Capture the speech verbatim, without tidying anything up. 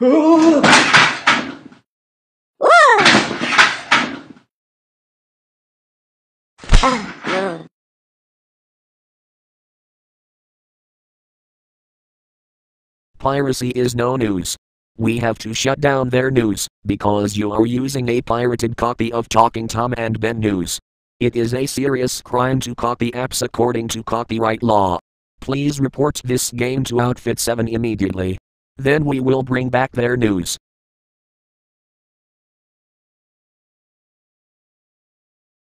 Piracy is no news. We have to shut down their news, because you are using a pirated copy of Talking Tom and Ben News. It is a serious crime to copy apps according to copyright law. Please report this game to Outfit seven immediately. Then we will bring back their news.